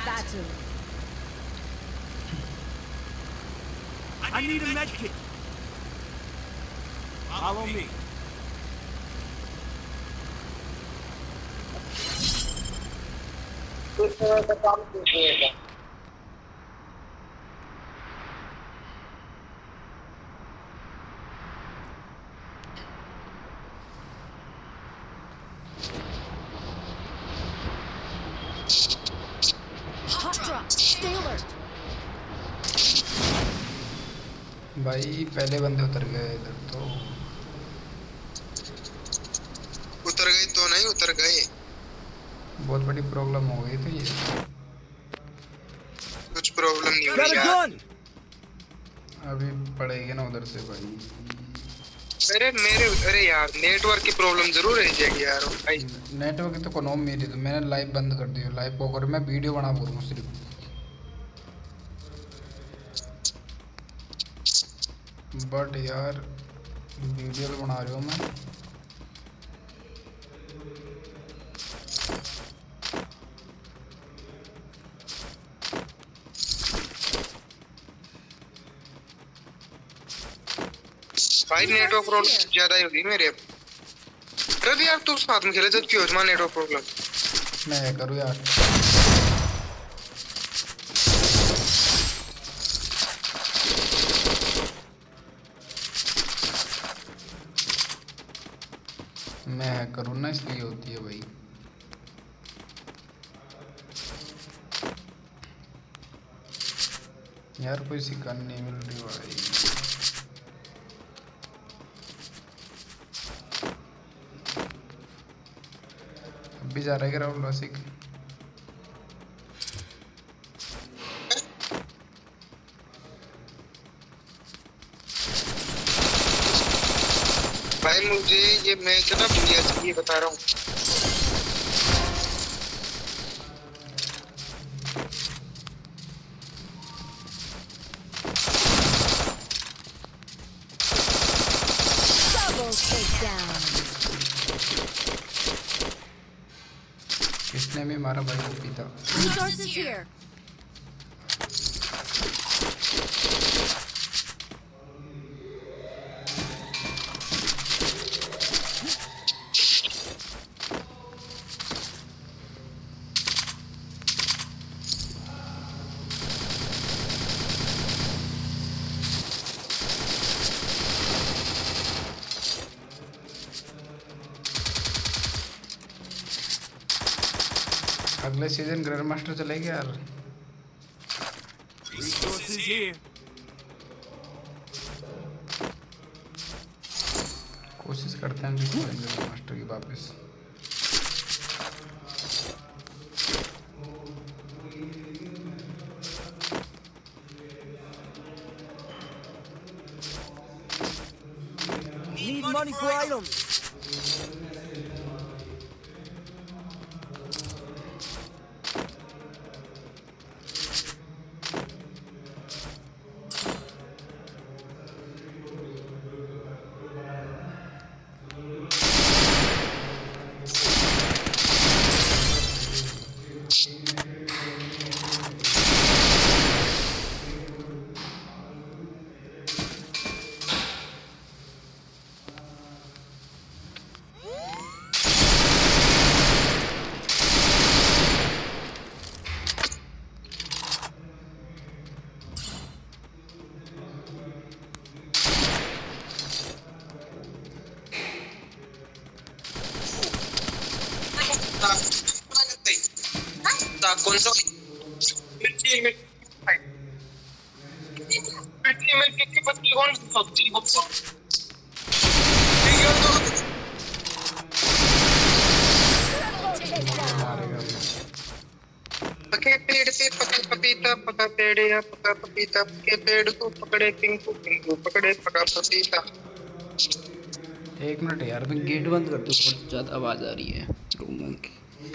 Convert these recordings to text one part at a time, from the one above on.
battle. I need a med kit. Follow me. Hot drop. Stay alert. भाई पहले बंदे उतर गए इधर तो। उतर गए तो नहीं उतर गए। बहुत बड़ी प्रॉब्लम हो गई तो ये। कुछ प्रॉब्लम नहीं हुई Got a यार। gun. अभी पड़ेगी ना उधर से भाई। अरे यार नेटवर्क की प्रॉब्लम जरूर है जाएगी यार भाई। नेटवर्क तो कोनो मेरी तो मैंने लाइव बंद कर दी। लाइव पोकर मैं वीडियो बना बोल रहा हूँ सिर्फ। बट यार वीडियो तो बना रहा हूँ मैं। भाई नेटवर्क प्रॉब्लम ज्यादा ही होगी मेरे। अरे यार तू साथ में खेले तो क्यों तुम्हारा नेटवर्क प्रॉब्लम। मैं करूँ यार। मैं करूँ ना इसलिए होती है भाई। यार कोई सी गन नहीं मिल रही भाई। अभी जा रहा है राहुल रसिक। भाई मुझे ये मैच ना बढ़िया चाहिए बता रहा हूँ। Double takedown. किसने भी मारा भाई वो पीता। Resources here. अगले सीजन ग्रैंड मास्टर चलेगी यार। Resources here. कोशिश करते हैं ग्रैंड मास्टर की वापस। Need money for items. कौन सा मिर्ची मिर्ची की पत्ती कौन सी सब्जी पके पेड़ से पका पपीता पका पेड़ या पका पपीता पके पेड़ को पकड़े पिंकू पिंकू पकड़े पका पपीता। 1 मिनट यार मैं गेट बंद कर दूं। बहुत ज़्यादा आवाज़ आ रही है रूम की।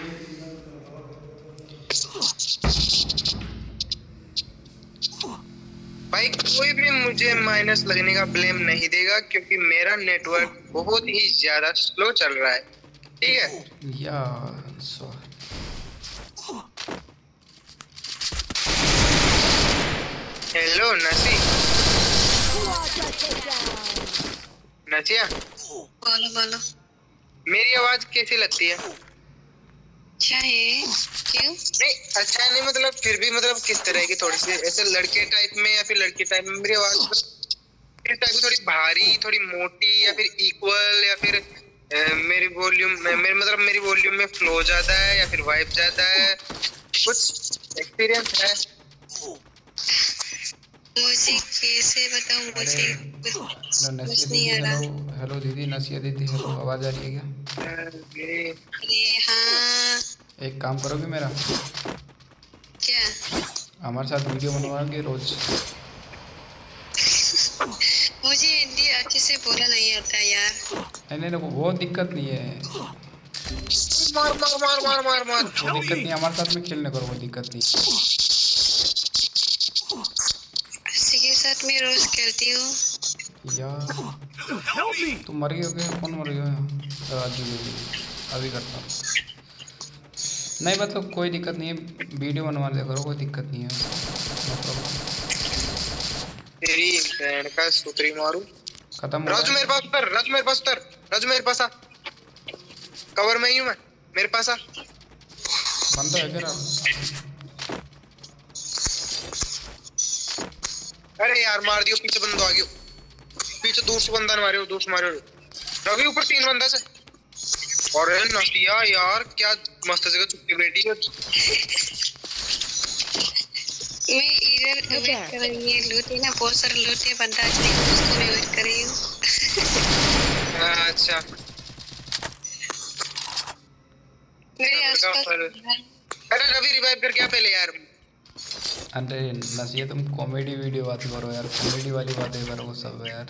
भाई कोई भी मुझे माइनस लगने का ब्लेम नहीं देगा क्योंकि मेरा नेटवर्क बहुत ही ज्यादा स्लो चल रहा है। ठीक है या सो हेलो नसी Quadra takedown. नचिया, बोलो बोलो। मेरी आवाज कैसी लगती है? क्या है? क्यों? नहीं अच्छा नहीं, मतलब फिर भी मतलब किस तरह की, थोड़ी सी ऐसे लड़के टाइप में या फिर लड़की टाइप में मेरी आवाज किस टाइप की? थोड़ी भारी, थोड़ी मोटी, या फिर इक्वल, या फिर मेरी वॉल्यूम मेरी वॉल्यूम में फ्लो ज्यादा है या फिर वाइब ज्यादा है? कुछ एक्सपीरियंस है? मुझे कैसे बताऊं? मुझे कुछ नहीं आ रहा। हेलो दीदी, नसिया दीदी, हेलो, आवाज आ रही है क्या? अरे हाँ। एक काम करोगे मेरा? क्या? हमारे साथ वीडियो बनवाओगे रोज? मुझे हिंदी अच्छे से बोलना नहीं आता यार। नहीं, वो दिक्कत नहीं है, मार मार मार मार मार मार। वो दिक्कत नहीं, हमारे साथ में खेलने करो, वो दिक्कत नहीं। किसी के साथ मैं रोज खेलती हूँ यार Help me! तुम मर गए हो क्या? कौन मर गया? अभी करता हूँ। नहीं मतलब कोई दिक्कत नहीं है, वीडियो बनवा दिया करो, कोई दिक्कत नहीं है, मतलब तेरी बहन का सूत्री मारू। खत्म हो राजू मेरे पास उतर, राजू मेरे पास उतर, राजू मेरे पास आ, कवर में ही हूँ मैं, मेरे पास आ। बंद है क्या? अरे यार मार दियो, पीछे बंदा आ गयो, पीछे दूसरा बंदा ने मारे, दूसरा मारे रवि, ऊपर 3 बंदा से। अरे नसिया यार क्या मस्त जगह छुट्टी बैठी है। मैं इधर वेट कर रही हूँ। लूट है ना, बहुत सारे लूट है, बंदा आज नहीं, उसको मैं वेट कर रही हूँ। अच्छा मेरे आसपास। अरे रवि रिवाइव कर क्या पहले यार। अरे नसिया तुम कॉमेडी वीडियो बात करो यार, कॉमेडी वाली बातें करो वो सब यार।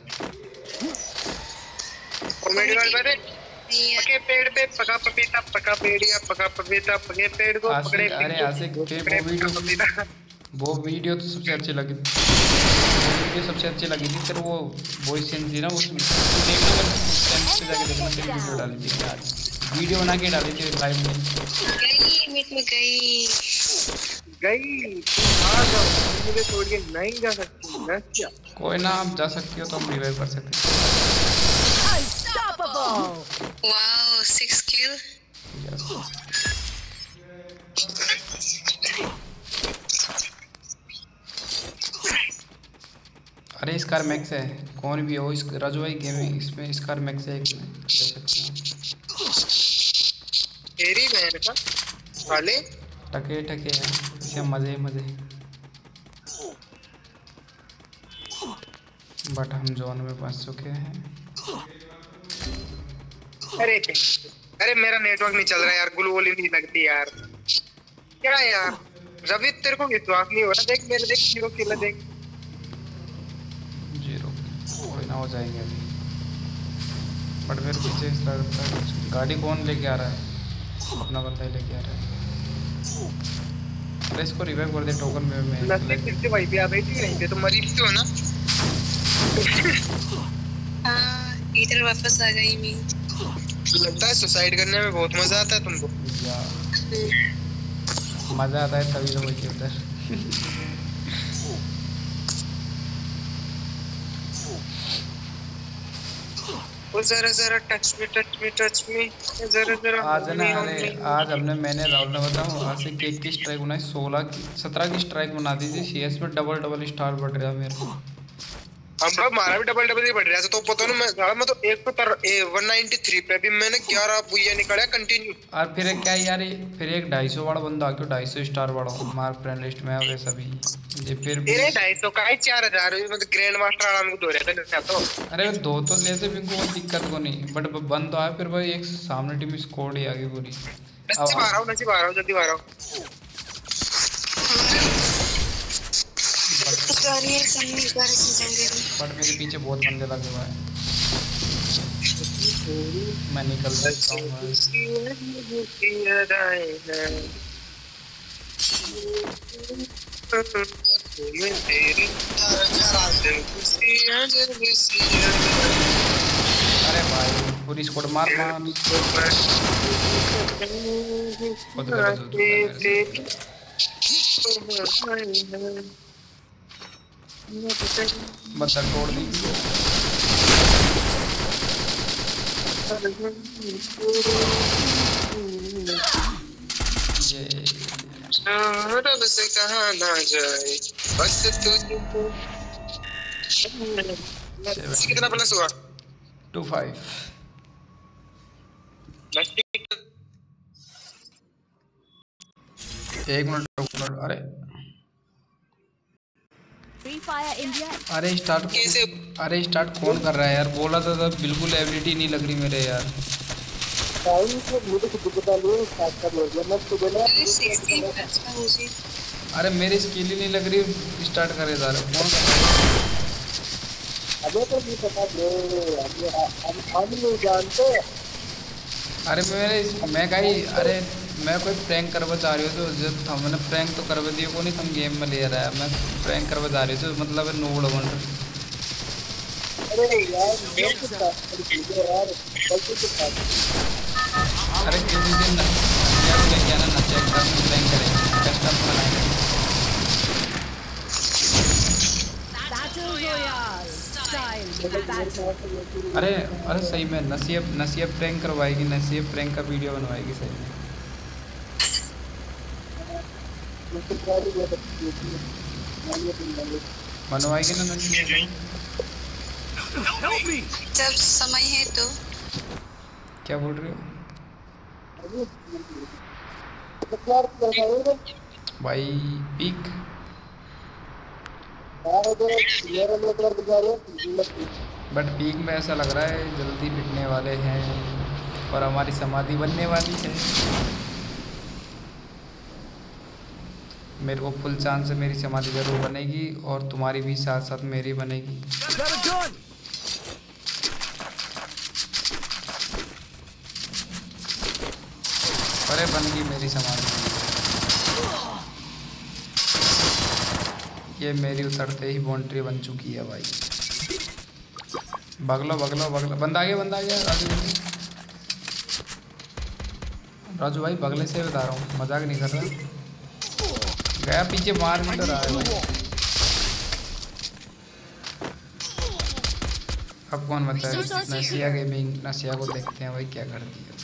कॉमेडी वाली बातें? पके पेड़ पे पका पपीता, पका पेड़िया, पका पपीता, पके पेड़ को पकड़े। अरे आशिक के वो वीडियो तो सबसे अच्छी लगी, तेरे वो वॉइस चेंज थी ना उसमें, देखना मत, पे जाके देखना, तेरी वीडियो डाली थी आज, वीडियो बना के डाली थी लाइव में। गई आ जाओ, मुझे छोड़ के नहीं जा सकती ना क्या? कोई ना, आप जा सकती हो तो हम रिवाइव कर सकते हैं। Unstoppable. Wow 6 kill. यस अरे स्कार मैक्स है, कौन भी हो, इस राजू भाई गेमिंग इसमें स्कार मैक्स है, एक में ले सकते हैं। तेरी बहन का साले टके है इसे मजे बट हम जोन में पहुंच चुके हैं। अरे मेरा नेटवर्क नहीं चल रहा यार, ग्लूवॉली नहीं लगती यार, क्या यार रवि तेरे को विश्वास नहीं हो रहा? देख मेरे, देख 0 किल, देख 0 कोई ना, हो जाएंगे अभी। बट मेरे पीछे इस लगता है गाड़ी कौन लेके आ रहा है? अपना बंदा ही लेके आ रहा है। अरे इसको रिवाइव कर दे, टोकन में फिर से वहीं पे आ गई थी, यहीं पे तो मरी भी हो ना। हाँ इधर वापस आ गई मैं। लगता है सुसाइड करने में बहुत मजा आता है तुमको। मजा आता है तभी तो वही होता है। वो जरा टच मी जरा आज ना, अरे आज मैंने राहुल ने बताऊँ, आज से केक की स्ट्राइक बनाई, 17 की स्ट्राइक बना दी थी। CS में डबल स्टार बढ़ रहा मेरा। हमारा भी डबल ही बढ़ रहा था, तो पता नहीं मैं तो 193 पे, अभी मैंने 11 बुया निकाला कंटिन्यू। और फिर क्या यार, फिर एक 250 वाला बंदा आ गया, 250 स्टार वाला हमारे फ्रेंड लिस्ट में है वैसा भी ये। फिर 250 का ही 4000 मतलब ग्रैंड मास्टर आराम को दो रहता है तो। अरे 2 तो ले से भी कोई दिक्कत को नहीं, बट बंद आया फिर भाई, एक सामने टीम स्कोर ही आ गई पूरी। नसीब आ रहा हूं जल्दी आ रहा हूं। बट मेरे पीछे बहुत बंदे लगे हुए हैं, मैं निकल सकता हूँ। अरे भाई पूरी स्क्वाड मार बता तोड़ दी ये रब से कहा ना जाए बस तुझको। कितना प्लस हुआ? 25। एक मिनट अरे Free Fire India. अरे स्टार्ट कौन कर रहा है यार? बोला था तब बिल्कुल एबिलिटी नहीं लग रही मेरे यार। अरे मेरी स्किल ही नहीं लग रही, स्टार्ट करे जा रहा कौन कर रहा है? अरे मैं कहीं अरे मैं कोई प्रैंक करवा चाह रही हूँ तो जब हमने प्रैंक तो करवा दिया को नहीं, तुम गेम में ले रहा है। मैं प्रैंक करवा जा रही थी मतलब है नोबल बन रहा। अरे किसी दिन लेके आना ना, चेक कर प्रैंक करेंगे, कस्टम बनाएंगे। Battle Royale style battle. अरे सही में नसीब प्रैंक करवाएगी, नसीब प्रैंक का वीडियो बनवाएगी सही में। बनवाएगी ना नसीब? जब समय है तो। क्या बोल रही हो भाई? पीक बट पीक में ऐसा लग रहा है जल्दी बिकने वाले हैं और हमारी समाधि बनने वाली है। मेरे को फुल चांस से मेरी समाधि जरूर बनेगी और तुम्हारी भी साथ साथ मेरी बनेगी। अरे बन गई मेरी समाधि। ये मेरी उतरते ही बाउंड्री बन चुकी है भाई। बगलो बंदा आ गया राजू भाई बगले से बता रहा हूँ, मजाक नहीं कर रहा। गया पीछे मार नहीं तो रहा है भाई। अब कौन बताए? नसिया गेमिंग, नसिया को देखते हैं भाई क्या करती है।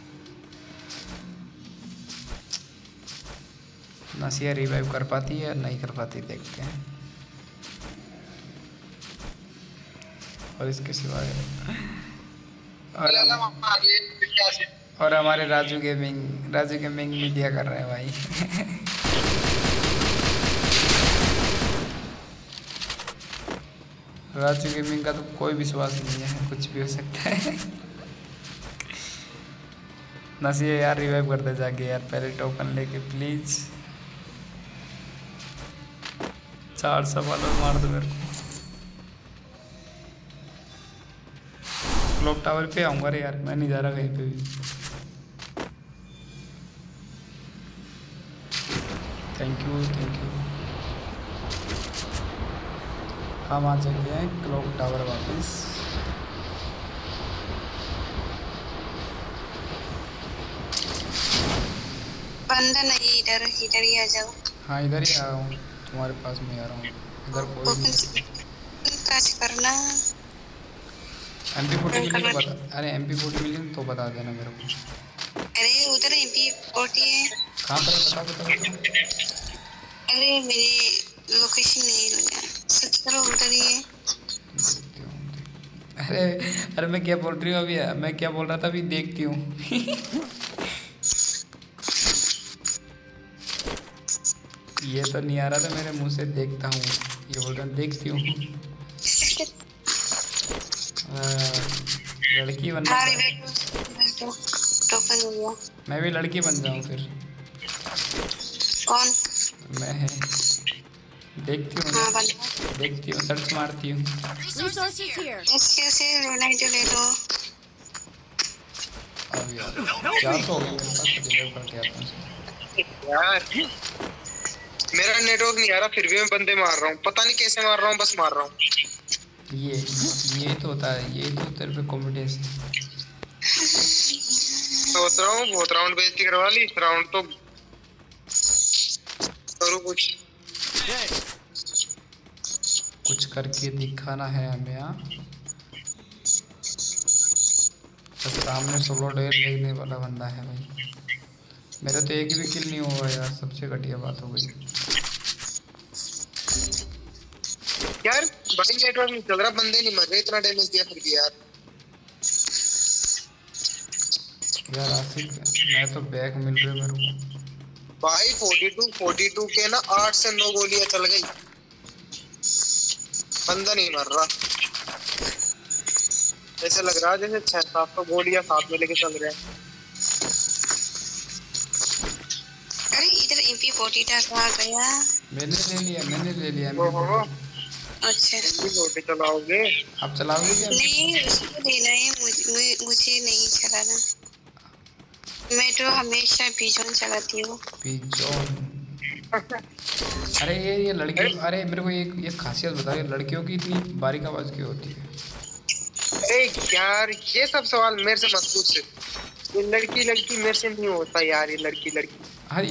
नसिया रिवाइव कर पाती है नहीं कर पाती, देखते हैं। और इसके सिवाय और हमारे राजू गेमिंग मीडिया कर रहे हैं भाई। राजू गेमिंग का तो कोई विश्वास नहीं है, कुछ भी हो सकता है। नसिया यार रिवाइव करते जाके यार, पहले टोकन लेके प्लीज। 4 सवाल और मार दो मेरे को। क्लॉक टावर पे आऊँगा रे यार, मैं नहीं जा रहा कहीं पे भी। Thank you. हम आ चुके हैं क्लॉक टावर वापस। बंदा नहीं, इधर ही आ जाओ। हाँ इधर ही आ रहा हूँ, तुम्हारे पास में आ रहा हूँ। इधर कोई नहीं टच करना। MP40 मिली तो बता। अरे MP40 मिली तो बता देना मेरे को। अरे उधर MP40 है। कहाँ पर बता। अरे मेरी लोकेशन नहीं लगा, सर्च करो उधर ही है। अरे मैं क्या बोल रही हूँ अभी? मैं क्या बोल रहा था अभी? देखती हूँ। ये तो नहीं आ रहा था मेरे मुंह से, देखता हूँ। ये बोल रहा देखती हूँ। लड़की बनना। टोकन हुआ। मैं भी लड़की बन जाऊँ फिर। कौन? मैं देखती हूँ सर्च मारती हूँ। Resources here. इसके से रोनाल्ड ले लो। अब यार क्या हो गया मेरे पास, डिलीवर करके आता हूँ यार। मेरा नेटवर्क नहीं आ रहा, फिर भी मैं बंदे मार रहा हूँ, पता नहीं कैसे मार रहा हूँ, बस मार रहा हूँ। ये तो होता है, ये तो तेरे पे कॉन्फिडेंस है। सोच रहा हूँ बहुत राउंड बेइज्जती करवा ली, राउंड तो करो कुछ। कुछ करके दिखाना है हमें। यहाँ तो सामने सोलो डेयर देखने वाला बंदा है भाई। मेरा तो एक भी किल नहीं हुआ यार, सबसे घटिया बात हो गई यार। भाई नेटवर्क नहीं चल रहा, बंदे नहीं मर रहे, इतना डैमेज दिया फिर भी यार। यार आसिफ मैं तो बैक मिल रही मेरे को भाई 42 के ना 8 से 9 गोलियां चल गई, बंदा नहीं मर रहा। ऐसे लग रहा है जैसे 6-7 तो गोलियां साथ में लेके चल रहे हैं। अरे इधर MP40 कहाँ गया? मैंने ले लिया ओहो अच्छा MP40 चलाओगे? आप चलाओगे क्या? नहीं उसको देना है, मुझे नहीं चलाना। मैं तो हमेशा पिजन चलाती हूँ। पिजन। अरे ये लड़कियों, अरे मेरे को एक खासियत बताओ, लड़कियों की इतनी बारीक आवाज क्यों होती है? अरे यार ये सब सवाल मेरे से मत पूछ, ये लड़की मेरे से नहीं होता यार, ये लड़की। अरे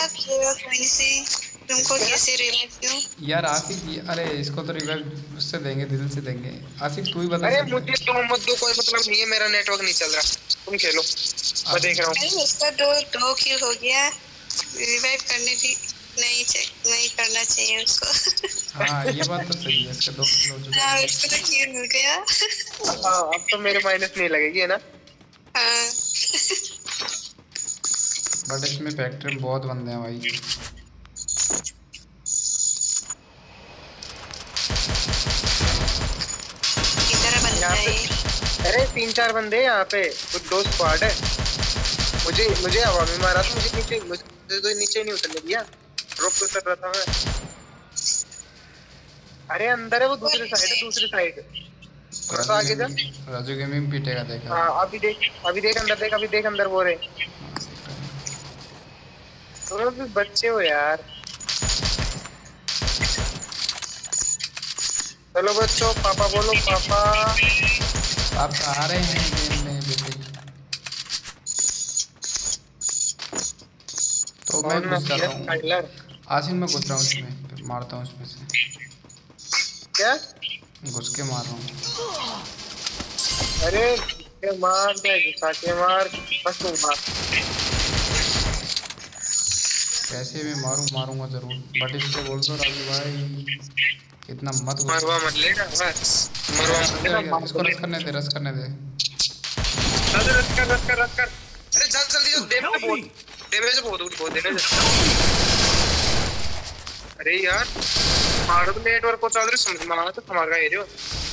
तुमको कैसे रिवाइव क्यों? यार आसिफ, अरे इसको तो रिवाइव उससे देंगे, दिल से देंगे। आसिफ तू ही बता। अरे मुझे तो मत दो, कोई मतलब नहीं है, मेरा नेटवर्क नहीं चल रहा, तुम खेलो, मैं देख रहा हूँ। उसका दो किल हो गया, रिवाइव करने की नहीं करना चाहिए उसको। हाँ ये बात तो सही है, इसका 2 किल हो चुका है। उसको तो किल मिल गया। हाँ अब तो मेरे माइनस नहीं लगेगी है ना? हाँ बट इसमें फैक्ट्री में बहुत बंदे हैं भाई। किधर बंदा है? अरे 3-4 बंदे यहाँ पे, कुछ 2 स्क्वाड है। मुझे हवा में मारा तो मुझे तो नीचे नहीं उतरने दिया, ड्रॉप पे उतर रहा था मैं। अरे अंदर है वो, दूसरी साइड। थोड़ा आगे जा। राजू गेमिंग पीटेगा, देखा? हाँ अभी देख अंदर वो रहे। तुम भी बच्चे हो यार। चलो बच्चों, पापा बोलो पापा। आप आ रहे हैं गेम में बेटे? तो मैं घुस जाता हूँ आसिन, मैं घुस रहा हूँ इसमें, मारता हूँ उसमें से। क्या? घुस के मार रहा हूँ। अरे मार दे, घुसा के मार, बस तुम मार। कैसे भी मारूंगा जरूर, बट इससे बोल दो राजू भाई इतना मत मत लेगा, बस इसको रस करने दे। रस कर। अरे जल्दी डैमेज बहुत देना। अरे यार मारो तो नेटवर्क को चल रही समझ में आना तो हमारा एरिया।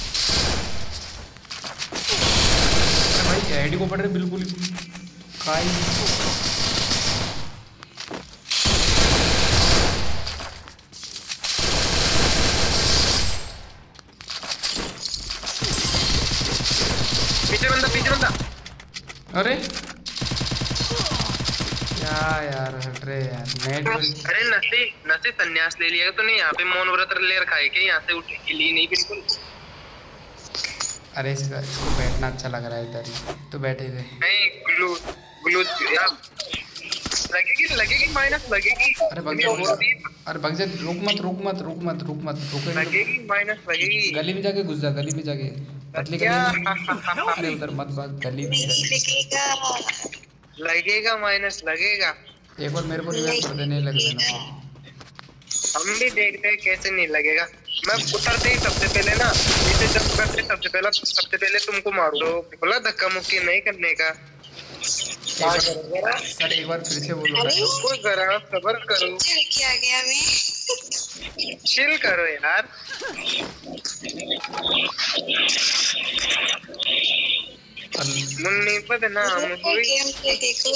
भाई आईडी को पड़ रहे बिल्कुल काई। पीछे बंदा। अरे क्या यार, हट रहे यार नेट। अरे नसी संन्यास ले लिया तो नहीं, यहाँ पे मौन व्रत ले रखा है क्या? यहाँ से उठने के लिए नहीं बिल्कुल। अरे इसको बैठना अच्छा लग रहा है इधर ही, तो बैठे थे। नहीं ग्लू लगेगी माइनस लगेगी। अरे भग जा, रुक मत लगेगी माइनस लगेगी। गली में जाके घुस जा, गली में जाके पतली गली में। अरे उधर मत भाग, गली में लगेगा माइनस लगेगा। एक बार मेरे को रिवाइव कर देने लग देना। हम भी देखते हैं कैसे नहीं लगेगा। मैं उतरते ही सबसे पहले ना इसे जब करते सबसे पहले तुमको मारो। बोला धक्का मुक्की नहीं करने का। सर एक बार फिर से बोलो। कोई जरा सब्र करो। क्या गया मैं? चिल करो यार। मुन्नी बदनाम हुई। गेम प्ले देखो।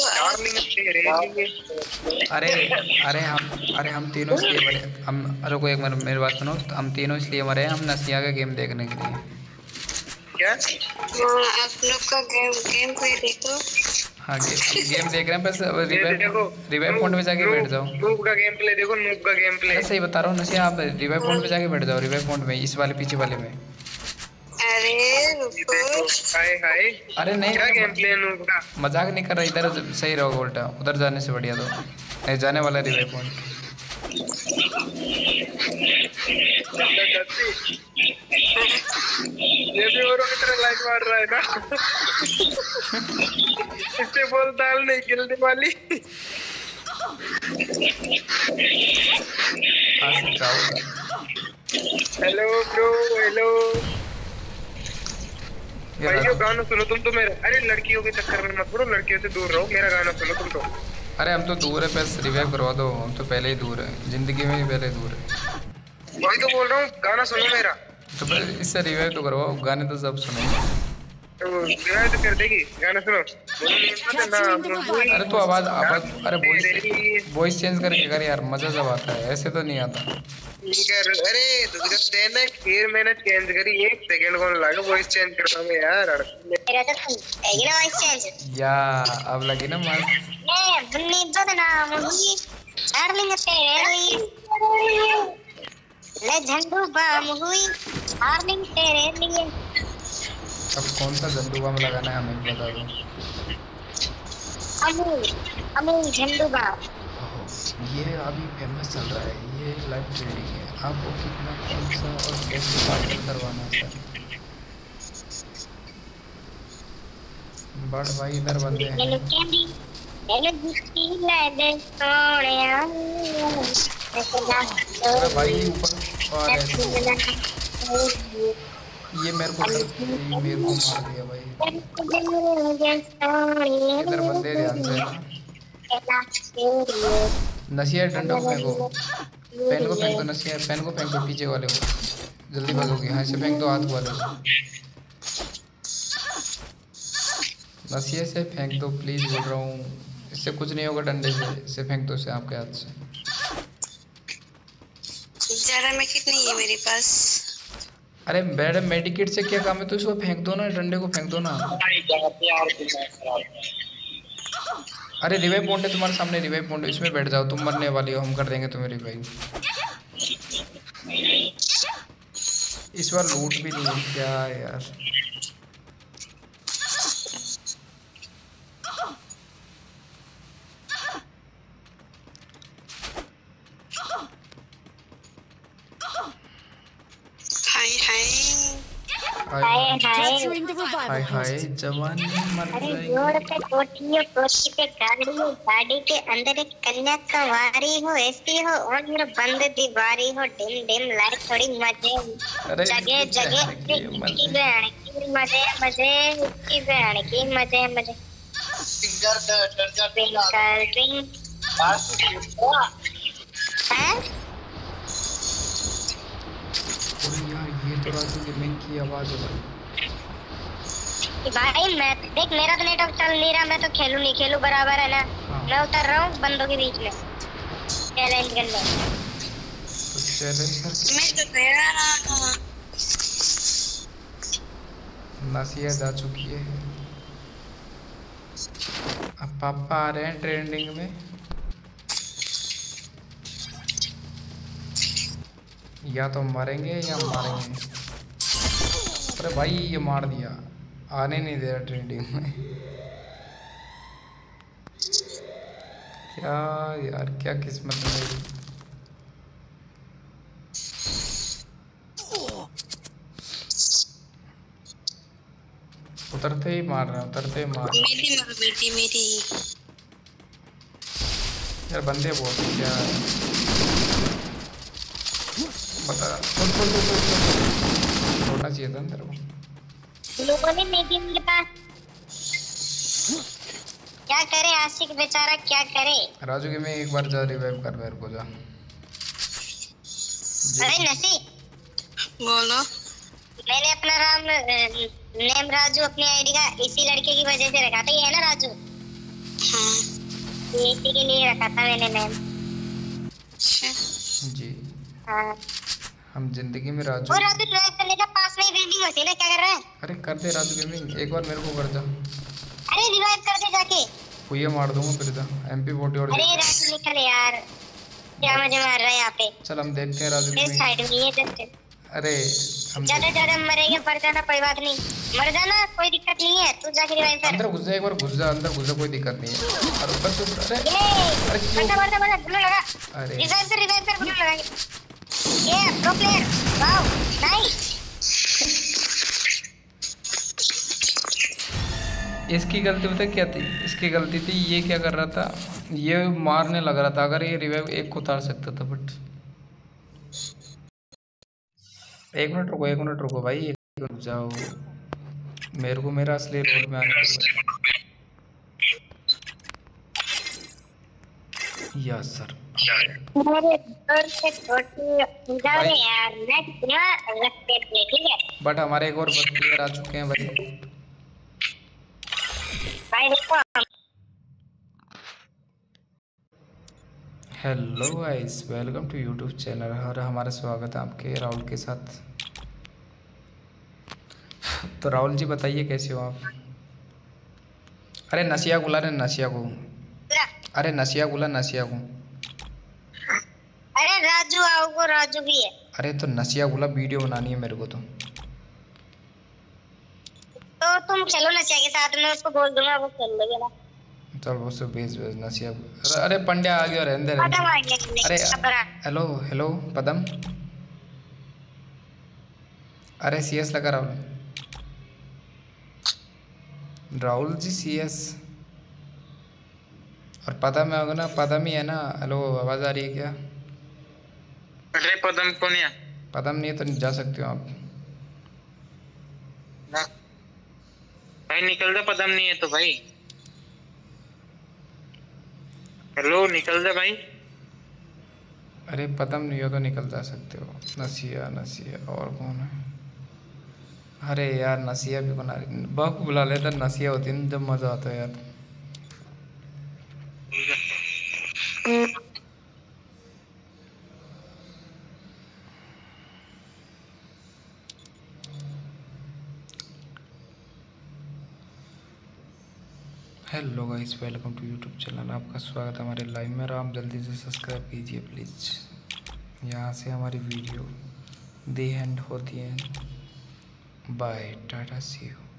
अरे हम तीनों इसलिए मरे। हम रुको एक मिनट, मेरी बात सुनो। हम तीनों इसलिए मरे हम नसिया का गेम देखने के लिए। क्या? आप लोग का गेम प्ले देखो। हाँ गेम देख रहे हैं, बस रिवाइव पॉइंट पे जाके बैठ जाओ। नूब का गेम प्ले देखो, नूब का गेम प्ले। सही बता रहा हूँ नसिया, आप रिवाइव पॉइंट पे जाके बैठ जाओ। रिवाइव पॉइंट में, इस वाले पीछे वाले में। अरे रुको। हाय अरे नहीं, क्या गेम प्ले नूब का? मजाक नहीं कर रहा, इधर सही रहोगे उल्टा, उधर जाने से बढ़िया तो नहीं जाने वाला रिवाइव पॉइंट। ये भी औरों की तरह लाइट मार रहा है ना। इससे बोल दाल नहीं गिरने वाली। हेलो ब्रो, हेलो भाइयों, गाना सुनो तुम तो मेरा। अरे लड़कियों के चक्कर में मत पड़ो, लड़कियों से दूर रहो, मेरा गाना सुनो तुम तो। अरे हम तो दूर है, बस रिवाइव करवा दो, हम तो पहले ही दूर है, जिंदगी में ही पहले दूर है। वही तो बोल रहा हूँ, गाना सुनो मेरा। तो बस इससे रिवाइव तो करवाओ, गाने तो सब सुनेंगे। तो रिवाइव तो कर देगी, गाना सुनो। अरे तो आवाज अरे वॉइस चेंज करके कर यार, मजा जब आता है, ऐसे तो नहीं आता। अरे तो जब तेने फिर मैंने चेंज करी, 1 सेकंड को लगा वॉइस चेंज करने में यार। मेरा तो है ना वॉइस चेंज या अब लगी ना मस्त। ये बुन्नी बदनाम हुई डार्लिंग तेरे लिए, ले झंडू बाम हुई डार्लिंग तेरे लिए। अब कौन सा झंडू बाम लगाना है हमें बता दो। अमूल झंडू बाम। ये अभी फेमस चल रहा है, ये लाइव ट्रेडिंग है। आपको कितना कौन सा और कैसे पार्सल करवाना है सर? बड़ भाई इधर बंदे हैं। अरे भाई ऊपर आ रहे थे, ये मेरे को मार दिया भाई। इधर बंदे ध्यान से नसिया डंडा को फेंको, पेन को फेंक दो, नसिया पेन को फेंक दो पीछे वाले को, जल्दी भागोगे। हाँ से फेंक दो हाथ वाले को, नसिया से फेंक दो प्लीज, बोल रहा हूँ। इससे कुछ नहीं होगा, डंडे से इससे फेंक दो, इसे आपके हाथ से। ज़रा में कितनी है मेरे पास? अरे मैडम मेडिकेट से क्या काम है, तो इसको फेंक दो ना, डंडे को फेंक दो ना। अरे रिवाइव पॉइंट है तुम्हारे सामने, रिवाइव पॉइंट, इसमें बैठ जाओ, तुम मरने वाली हो, हम कर देंगे तुम्हें रिवाइव। इस बार लूट भी नहीं है क्या यार। हाय हाय जवानी मर जाएगी। रोड पे कोठी हो, कोठी पे गाड़ी हो, गाड़ी के अंदर एक कन्याकुमारी हो, ऐसी हो और बंद दीवारी हो, डिम डिम लाइट थोड़ी मजे, जगह जगह की बहन की मजे मजे, की बहन की मजे मजे। ट्विंकल ट्विंकल हैं? यार ये तो राजू गेमिंग की आवाज है भाई। मैं देख, मेरा तो नेटवर्क चल नहीं रहा, मैं तो खेलूं बराबर है ना। मैं उतर रहा हूँ बंदों के बीच में चैलेंज करने। तो चैलेंज मैं तो गया नसिया जा चुकी है। अब पापा आ रहे हैं ट्रेंडिंग में। या तो मरेंगे या मारेंगे। अरे भाई ये मार दिया, आने नहीं दे रहा ट्रेंडिंग में। क्या यार, क्या किस्मत है मेरी। उतरते ही मार रहा, उतरते ही मार। मेरी यार बंदे बहुत क्या बता। छोड़ना चाहिए था अंदर को। लोगों ने नहीं दी मेरे पास, क्या करे आशिक बेचारा, क्या करे। राजू के में एक बार जा रिवाइव कर मेरे को जा। अरे नसी बोलो। मैंने अपना नेम राजू अपनी आईडी का इसी लड़के की वजह से रखा था, ये है ना राजू। हाँ इसी के लिए रखा था मैंने नेम। जी हाँ हम जिंदगी में राजू। और राजू रिवाइव करने का पास में ही वेल्डिंग मशीन है, क्या कर रहा है? अरे कर दे राजू गेमिंग, एक बार मेरे को कर जा। अरे रिवाइव कर दे जाके। ये मार दूंगा फिर जा MP40 और। अरे राजू निकल यार, क्या मुझे मार रहा है यहाँ पे। चल हम देखते हैं राजू मेरे गेमिंग। साइड में ये जस्ट। अरे हम ज्यादा मरेगा, पड़ जाना कोई बात नहीं, मर जाना कोई दिक्कत नहीं है। तू जाके रिवाइव कर। अंदर घुस जा, एक बार घुस जा, अंदर घुस जा, कोई दिक्कत नहीं है। और ऊपर से अरे ये अरे क्यों? बड़ा ब्लू लगा। अरे रिवाइव कर ब्लू लगाएंगे। Pro player, wow nice. इसकी गलती पता क्या थी? इसकी गलती थी ये क्या कर रहा था, ये मारने लग रहा था। अगर ये रिवाइव एक को उतार सकता था, बट एक मिनट रुको भाई, एक रुक जाओ। मेरे को मेरा असली रोल में आने दो। Yes sir. मेरे घर से छोटी जाओ यार, मैं कितना रेस्पेक्ट ले, ठीक है। बट हमारे एक और प्लेयर आ चुके हैं भाई। भाई देखो, hello guys, welcome to YouTube channel. और हमारा स्वागत है आपके राहुल के साथ। तो राहुल जी बताइए कैसे हो आप? अरे नसिया गुला रे, नसिया को। अरे नसिया गुला, नसिया को। अरे राजू आओगे, राजू भी है। अरे तो नसिया गुला वीडियो बनानी है मेरे को तो तुम चलो नसिया के साथ में, उसको बोल दूंगा, वो चल लेगा ना। चल वो सब भेज नसिया। अरे पंड्या आ गया, रहने दे। अरे हेलो हेलो पदम। अरे सीएस लगा राहुल जी, सीएस। और पदम है ना, पदम ही है ना। हेलो आवाज आ रही है क्या? अरे पदम कौन है? पदम नहीं है तो जा सकते हो आप। भाई निकल जा, पदम नहीं है तो भाई। हेलो निकल जा भाई। अरे पदम नहीं हो तो निकल जा सकते हो। नसिया नसिया और कौन है? अरे यार नसिया भी बना रही, बाप को बुला लेता। नसिया होती है जब मजा आता है यार। Hello guys, welcome to YouTube channel. आपका स्वागत है हमारे लाइव में। और आप जल्दी से सब्सक्राइब कीजिए प्लीज़। यहाँ से हमारी वीडियो दी एंड होती है। Bye, tata, see you.